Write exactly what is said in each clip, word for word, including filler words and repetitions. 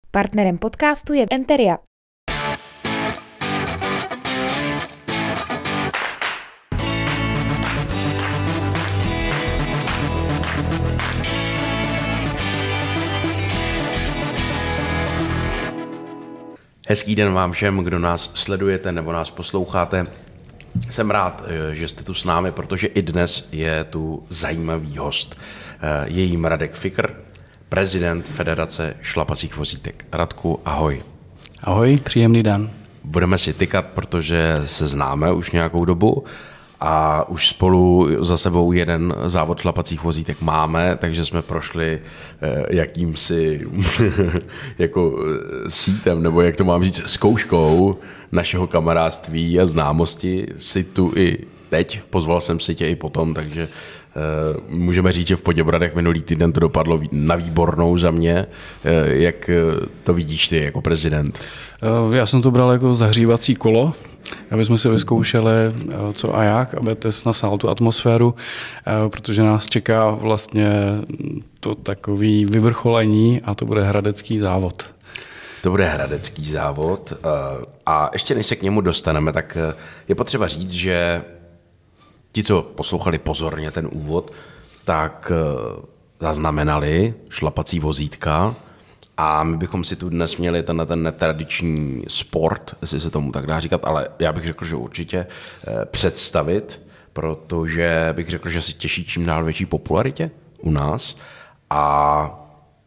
Partnerem podcastu je Enteria. Hezký den vám všem, kdo nás sledujete nebo nás posloucháte. Jsem rád, že jste tu s námi, protože i dnes je tu zajímavý host. Je jím Radek Fikr, prezident Federace šlapacích vozítek. Radku, ahoj. Ahoj, příjemný den. Budeme si tykat, protože se známe už nějakou dobu a už spolu za sebou jeden závod šlapacích vozítek máme, takže jsme prošli jakýmsi jako sítem, nebo jak to mám říct, zkouškou našeho kamarádství a známosti. Si tu i teď, pozval jsem si tě i potom, takže uh, můžeme říct, že v Poděbradech minulý týden to dopadlo na výbornou za mě. Uh, jak to vidíš ty jako prezident? Uh, já jsem to bral jako zahřívací kolo, aby jsme si vyzkoušeli co a jak, aby test nasál tu atmosféru, protože nás čeká vlastně to takový vyvrcholení a to bude hradecký závod. To bude hradecký závod a ještě než se k němu dostaneme, tak je potřeba říct, že ti, co poslouchali pozorně ten úvod, tak zaznamenali šlapací vozítka a my bychom si tu dnes měli tenhle ten netradiční sport, jestli se tomu tak dá říkat, ale já bych řekl, že určitě představit, protože bych řekl, že si těší čím dál větší popularitě u nás a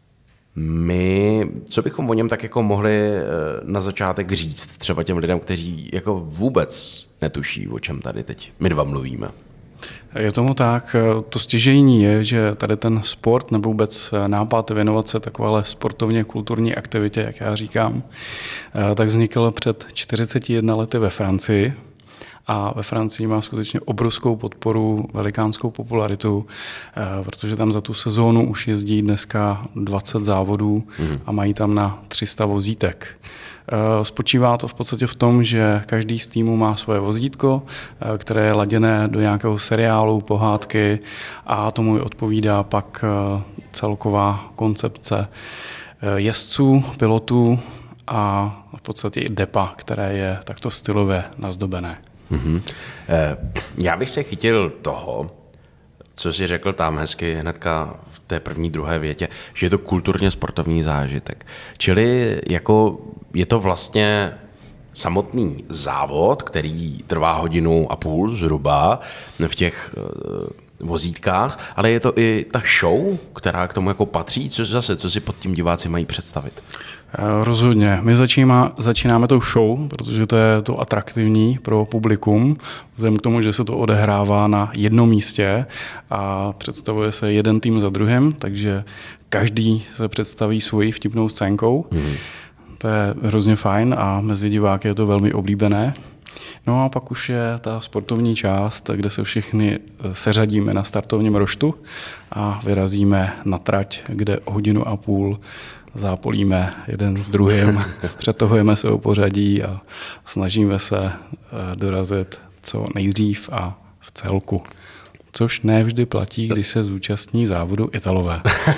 my, co bychom o něm tak jako mohli na začátek říct třeba těm lidem, kteří jako vůbec netuší, o čem tady teď my dva mluvíme? Je tomu tak. To stěžejní je, že tady ten sport nebo vůbec nápad věnovat se takovéhle sportovně kulturní aktivitě, jak já říkám, tak vznikl před čtyřiceti jednou lety ve Francii. A ve Francii má skutečně obrovskou podporu, velikánskou popularitu, protože tam za tu sezónu už jezdí dneska dvacet závodů a mají tam na tři sta vozítek. Spočívá to v podstatě v tom, že každý z týmu má svoje vozítko, které je laděné do nějakého seriálu, pohádky a tomu odpovídá pak celková koncepce jezdců, pilotů a v podstatě i depa, které je takto stylově nazdobené. Mm-hmm. Já bych se chytil toho, co jsi řekl tam hezky hnedka v té první, druhé větě, že je to kulturně sportovní zážitek. Čili jako je to vlastně samotný závod, který trvá hodinu a půl zhruba v těch vozítkách, ale je to i ta show, která k tomu jako patří, co zase, co si pod tím diváci mají představit? Rozhodně. My začíná, začínáme tou show, protože to je to atraktivní pro publikum, vzhledem k tomu, že se to odehrává na jednom místě a představuje se jeden tým za druhým, takže každý se představí svojí vtipnou scénkou. Hmm. To je hrozně fajn a mezi diváky je to velmi oblíbené. No a pak už je ta sportovní část, kde se všichni seřadíme na startovním roštu a vyrazíme na trať, kde hodinu a půl zápolíme jeden s druhým, přetahujeme se o pořadí a snažíme se dorazit co nejdřív a v celku. Což ne vždy platí, když se zúčastní závodu Italové.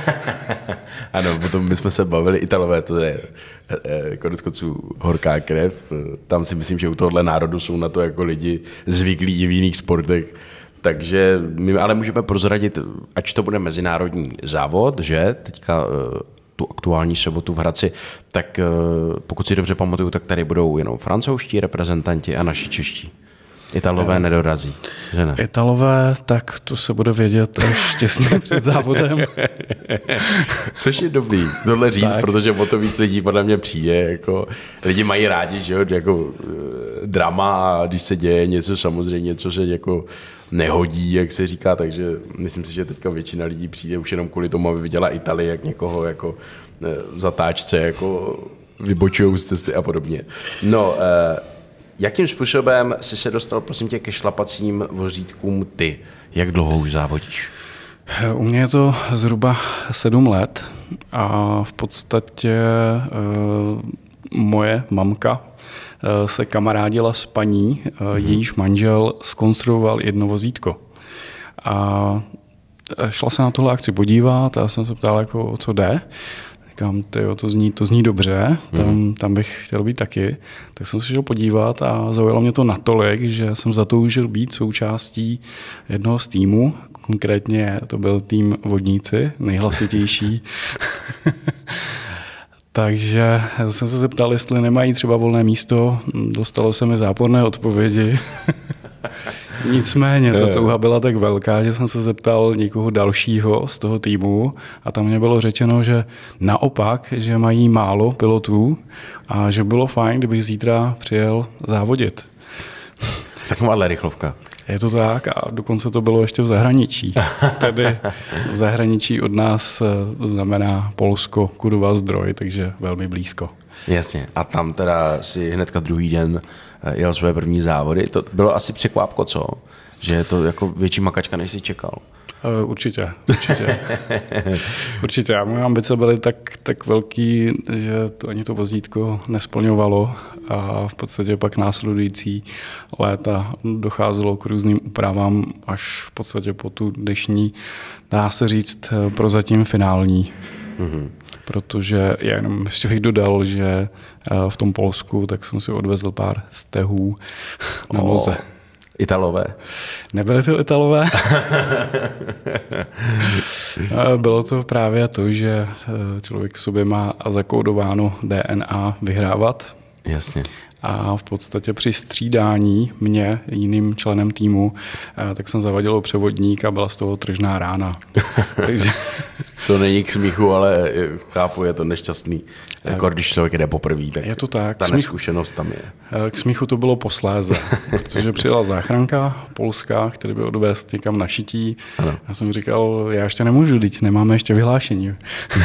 Ano, potom bychom se bavili Italové, to je konec konců horká krev. Tam si myslím, že u tohohle národu jsou na to jako lidi zvyklí i v jiných sportech. Takže my ale můžeme prozradit, ač to bude mezinárodní závod, že teďka tu aktuální sobotu v Hradci, tak pokud si dobře pamatuju, tak tady budou jenom francouzští reprezentanti a naši čeští. Italové nedorazí, že ne? Italové, tak to se bude vědět až těsně před závodem. Což je dobrý, tohle říct, tak. Protože o to víc lidí podle mě přijde. Jako, lidi mají rádi, že jo, jako drama, když se děje něco samozřejmě, co se jako nehodí, jak se říká, takže myslím si, že teďka většina lidí přijde už jenom kvůli tomu, aby viděla Italii, jak někoho jako v zatáčce jako vybočujou z cesty a podobně. No, eh, jakým způsobem jsi se dostal, prosím tě, ke šlapacím vozítkům ty? Jak dlouho už závodíš? U mě je to zhruba sedm let a v podstatě e, moje mamka e, se kamarádila s paní, e, mm-hmm. jejíž manžel zkonstruoval jedno vozítko. A šla se na tohle akci podívat a já jsem se ptal, jako, o co jde. Říkám, tyjo, to zní, to zní dobře, tam, mm. tam bych chtěl být taky. Tak jsem se šel podívat a zaujalo mě to natolik, že jsem zatoužil být součástí jednoho z týmů. Konkrétně to byl tým Vodníci, nejhlasitější. Takže jsem se zeptal, jestli nemají třeba volné místo. Dostalo se mi záporné odpovědi. Nicméně ta touha byla tak velká, že jsem se zeptal někoho dalšího z toho týmu a tam mě bylo řečeno, že naopak, že mají málo pilotů a že bylo fajn, kdybych zítra přijel závodit. Takováhle rychlovka. Je to tak a dokonce to bylo ještě v zahraničí. Tedy v zahraničí od nás znamená Polsko, Kudova Zdroj, takže velmi blízko. Jasně. A tam teda si hnedka druhý den jel své první závody. To bylo asi překvápko, co? Že je to jako větší makačka, než jsi čekal. Určitě, určitě. Určitě. A moje ambice byly tak, tak velký, že to ani to vozítko nesplňovalo a v podstatě pak následující léta docházelo k různým úpravám až v podstatě po tu dnešní, dá se říct, prozatím finální. Mm-hmm. Protože já jenom ještě bych dodal, že v tom Polsku tak jsem si odvezl pár stehů na oh. noze. Italové? Nebyly to Italové. Bylo to právě to, že člověk v sobě má zakódováno D N A vyhrávat. Jasně. A v podstatě při střídání mě jiným členem týmu, tak jsem zavadil převodník a byla z toho tržná rána. Takže... To není k smíchu, ale chápu, je to nešťastný. Jako když člověk jde poprvé, tak, je to tak. Ta neskušenost tam je. K smíchu to bylo posléze, protože přijela záchranka polská, který by odvést někam na šití. Ano. Já jsem říkal, já ještě nemůžu, teď nemáme ještě vyhlášení.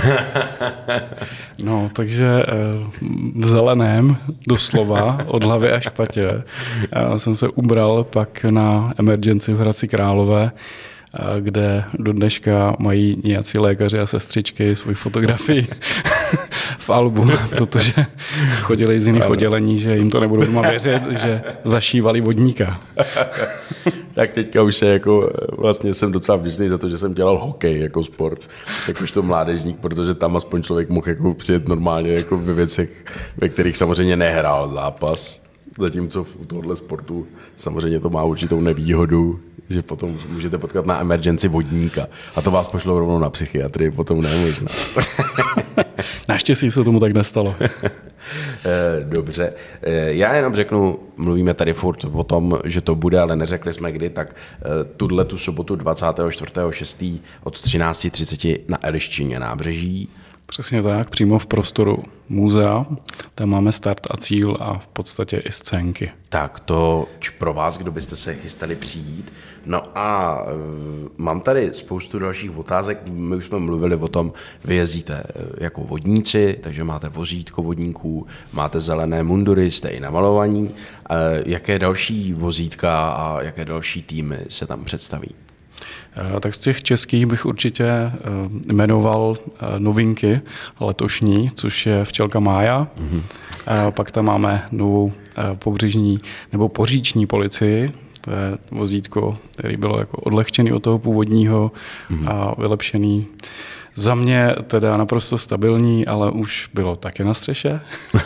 No, takže v zeleném, doslova, od hlavy až k patě, jsem se ubral pak na emergency v Hradci Králové, kde do dneška mají nějací lékaři a sestřičky svoji fotografii v albu, protože chodili z jiných oddělení, že jim to nebudou doma věřit, že zašívali vodníka. Tak teďka už se jako, vlastně jsem docela vděčný za to, že jsem dělal hokej jako sport, jakožto mládežník, protože tam aspoň člověk mohl jako přijet normálně jako ve věcech, ve kterých samozřejmě nehrál zápas. Zatímco v tohohle sportu samozřejmě to má určitou nevýhodu, že potom můžete potkat na emergency vodníka a to vás pošlo rovnou na psychiatrii, potom nemožná. Naštěstí se tomu tak nestalo. Dobře. Já jenom řeknu, mluvíme tady furt o tom, že to bude, ale neřekli jsme kdy, tak tuhle tu sobotu dvacátého čtvrtého šestého od třináct třicet na Eliščině nábřeží. Přesně tak, přímo v prostoru muzea. Tam máme start a cíl a v podstatě i scénky. Tak to pro vás, kdo byste se chystali přijít. No a uh, mám tady spoustu dalších otázek. My už jsme mluvili o tom, vy jezdíte jako vodníci, takže máte vozítko vodníků, máte zelené mundury, jste i namalovaní. Uh, jaké další vozítka a jaké další týmy se tam představí? Tak z těch českých bych určitě jmenoval novinky letošní, což je Včelka Mája. Mm-hmm. Pak tam máme novou pobřežní nebo poříční policii. To je vozítko, který bylo jako odlehčený od toho původního mm-hmm. a vylepšený. Za mě teda naprosto stabilní, ale už bylo taky na střeše.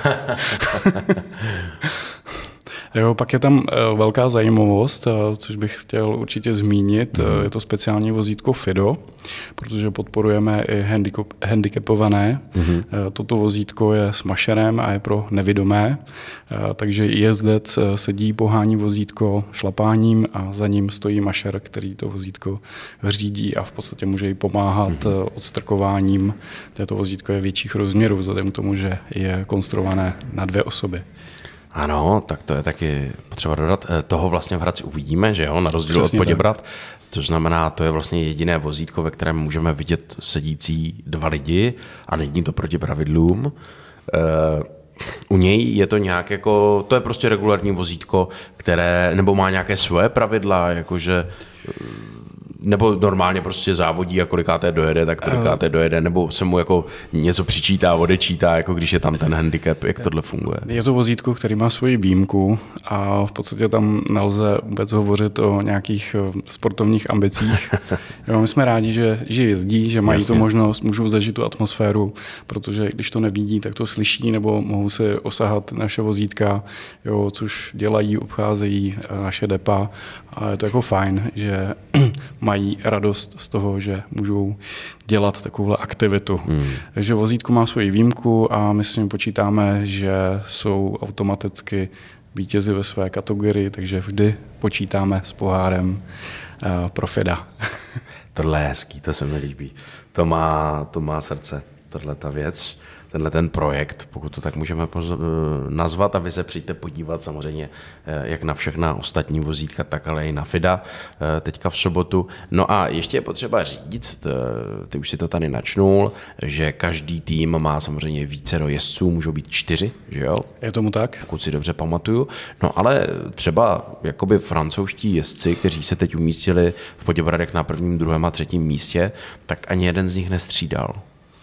Jo, pak je tam velká zajímavost, což bych chtěl určitě zmínit. Mm. Je to speciální vozítko Fido, protože podporujeme i handicap, handicapované. Mm. Toto vozítko je s mašerem a je pro nevidomé, takže jezdec sedí, pohání vozítko šlapáním a za ním stojí mašer, který to vozítko řídí a v podstatě může jí pomáhat mm. odstrkováním. Toto vozítko je větších rozměrů, vzhledem k tomu, že je konstruované na dvě osoby. Ano, tak to je taky potřeba dodat. Toho vlastně v Hradci uvidíme, že jo, na rozdíl Přesně od Poděbrad. To znamená, to je vlastně jediné vozítko, ve kterém můžeme vidět sedící dva lidi a není to proti pravidlům. U něj je to nějak jako, to je prostě regulární vozítko, které, nebo má nějaké svoje pravidla, jakože nebo normálně prostě závodí a kolikáté dojede, tak kolikáté dojede, nebo se mu jako něco přičítá, odečítá, jako když je tam ten handicap, jak tohle funguje? Je to vozítko, který má svoji výjimku a v podstatě tam nelze vůbec hovořit o nějakých sportovních ambicích. Jo, my jsme rádi, že, že jezdí, že mají Jasně. tu možnost, můžou zažít tu atmosféru, protože když to nevidí, tak to slyší, nebo mohou si osahat naše vozítka, jo, což dělají, obcházejí naše depa a je to jako fajn, že mají radost z toho, že můžou dělat takovouhle aktivitu. Hmm. Takže vozítko má svoji výjimku a my s ním počítáme, že jsou automaticky vítězi ve své kategorii, takže vždy počítáme s pohárem uh, pro Fida. Tohle je hezký, to se mi líbí. To má, to má srdce, tohle ta věc. Tenhle ten projekt, pokud to tak můžeme nazvat, a vy se přijďte podívat samozřejmě jak na všechna ostatní vozítka, tak ale i na Fida teďka v sobotu. No a ještě je potřeba říct, ty už si to tady načnul, že každý tým má samozřejmě vícero jezdců, můžou být čtyři, že jo? Je tomu tak? Pokud si dobře pamatuju. No ale třeba jakoby francouzští jezdci, kteří se teď umístili v Poděbradech na prvním, druhém a třetím místě, tak ani jeden z nich nestřídal.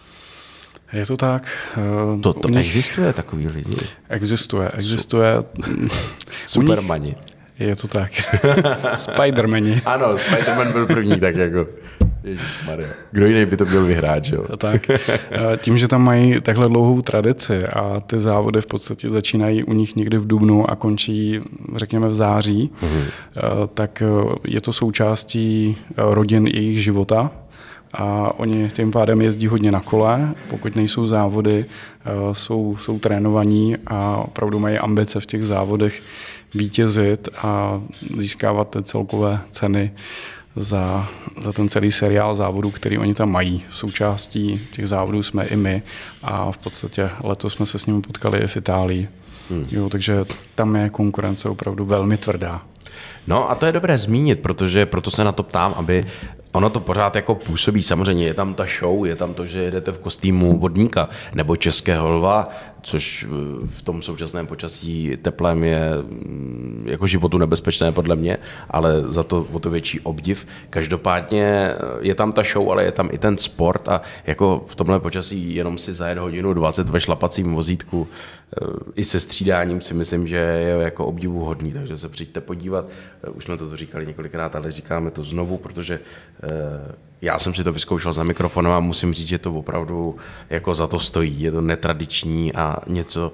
Je to tak. To, to nich... existuje takový lidi? Existuje, existuje. Supermani. Je to tak. Spidermani. Ano, Spiderman byl první, tak jako ježišmarja. Kdo jiný by to měl vyhrát, že jo? Tak. Tím, že tam mají takhle dlouhou tradici a ty závody v podstatě začínají u nich někdy v dubnu a končí, řekněme, v září, mhm. tak je to součástí rodin jejich života. A oni tím pádem jezdí hodně na kole, pokud nejsou závody, jsou, jsou trénovaní a opravdu mají ambice v těch závodech vítězit a získávat ty celkové ceny za, za ten celý seriál závodů, který oni tam mají. Součástí těch závodů jsme i my a v podstatě letos jsme se s nimi potkali i v Itálii. Hmm. Jo, takže tam je konkurence opravdu velmi tvrdá. No a to je dobré zmínit, protože proto se na to ptám, aby ono to pořád jako působí, samozřejmě je tam ta show, je tam to, že jedete v kostýmu vodníka nebo českého lva, což v tom současném počasí teplém je jako životu nebezpečné podle mě, ale za to o to větší obdiv. Každopádně je tam ta show, ale je tam i ten sport a jako v tomhle počasí jenom si zajet hodinu dvacet ve šlapacím vozítku i se střídáním si myslím, že je jako obdivuhodný, takže se přijďte podívat. Už jsme to tu říkali několikrát, ale říkáme to znovu, protože já jsem si to vyzkoušel za mikrofonem a musím říct, že to opravdu jako za to stojí. Je to netradiční a něco,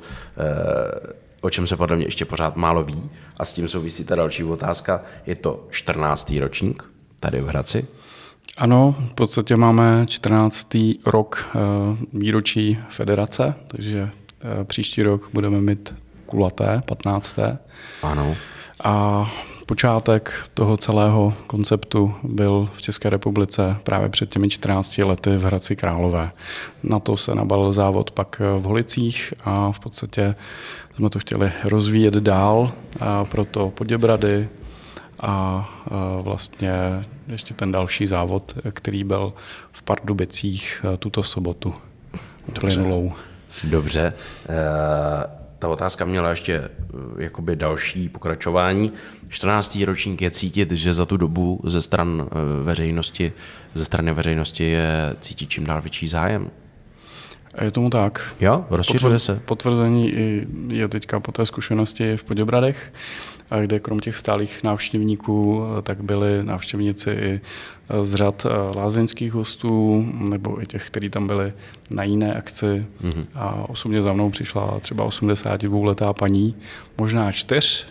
o čem se podle mě ještě pořád málo ví. A s tím souvisí ta další otázka. Je to čtrnáctý ročník tady v Hradci? Ano, v podstatě máme čtrnáctý rok výročí federace, takže příští rok budeme mít kulaté, patnácté Ano. A počátek toho celého konceptu byl v České republice právě před těmi čtrnácti lety v Hradci Králové. Na to se nabalil závod pak v Holicích a v podstatě jsme to chtěli rozvíjet dál, a proto Poděbrady a vlastně ještě ten další závod, který byl v Pardubicích tuto sobotu. Dobře. Dobře. E- Ta otázka měla ještě jakoby další pokračování. čtrnáctý ročník je cítit, že za tu dobu ze stran veřejnosti, ze strany veřejnosti je cítit čím dál větší zájem. Je tomu tak. Jo, rozšiřuje se. Potvrzení je teďka po té zkušenosti v Poděbradech, kde krom těch stálých návštěvníků tak byli návštěvníci i z řad lázeňských hostů nebo i těch, kteří tam byli na jiné akci. Mm-hmm. A osobně za mnou přišla třeba osmdesátidvouletá paní, možná čtyř,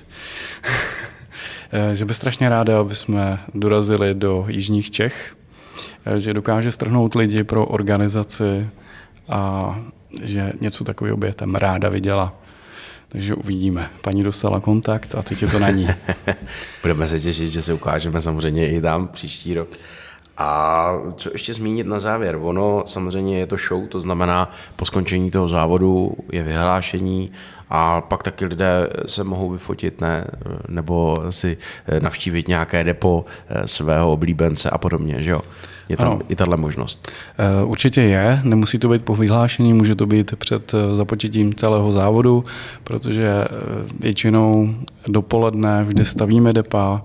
že by strašně ráda, aby jsme dorazili do jižních Čech, že dokáže strhnout lidi pro organizaci a že něco takového by tam ráda viděla. Takže uvidíme. Paní dostala kontakt a teď je to na ní. Budeme se těšit, že se ukážeme samozřejmě i tam příští rok. A co ještě zmínit na závěr? Ono samozřejmě je to show, to znamená po skončení toho závodu je vyhlášení a pak taky lidé se mohou vyfotit, ne? Nebo si navštívit nějaké depo svého oblíbence a podobně, že jo? Je tam ano. I tahle možnost. Určitě je, nemusí to být po vyhlášení, může to být před započetím celého závodu, protože většinou dopoledne vždy stavíme depa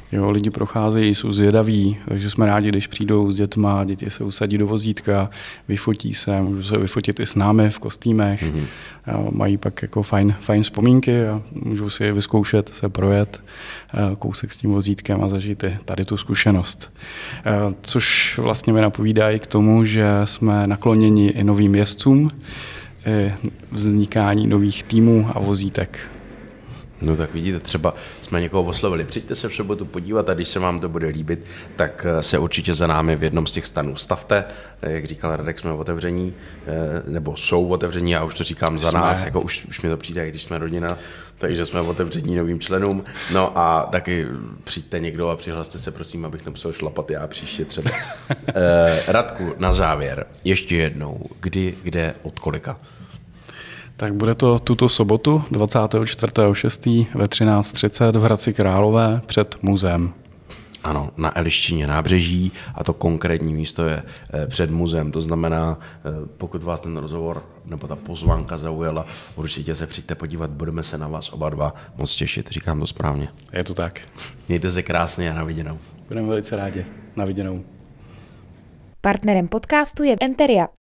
Jo, lidi procházejí, jsou zvědaví, takže jsme rádi, když přijdou s dětma, děti se usadí do vozítka, vyfotí se, můžou se vyfotit i s námi v kostýmech, mm-hmm. mají pak jako fajn, fajn vzpomínky a můžou si vyzkoušet, se projet kousek s tím vozítkem a zažít i tady tu zkušenost. Což vlastně mi napovídá i k tomu, že jsme nakloněni i novým jezdcům, i vznikání nových týmů a vozítek. No tak vidíte, třeba jsme někoho oslovili, přijďte se v sobotu podívat a když se vám to bude líbit, tak se určitě za námi v jednom z těch stanů stavte. Jak říkal Radek, jsme otevření, nebo jsou otevření, já už to říkám za jsme. nás, jako už, už mi to přijde, když jsme rodina, takže jsme otevření novým členům. No a taky přijďte někdo a přihlaste se, prosím, abych nemusel šlapat já příště třeba. Radku, na závěr, ještě jednou, kdy, kde, od kolika? Tak bude to tuto sobotu dvacátého čtvrtého šestého ve třináct třicet v Hradci Králové před muzeem. Ano, na Eliščině nábřeží a to konkrétní místo je před muzeem. To znamená, pokud vás ten rozhovor nebo ta pozvánka zaujala, určitě se přijďte podívat, budeme se na vás oba dva moc těšit. Říkám to správně. Je to tak. Mějte se krásně a na viděnou. Budeme velice rádi. Na viděnou. Partnerem podcastu je Enteria,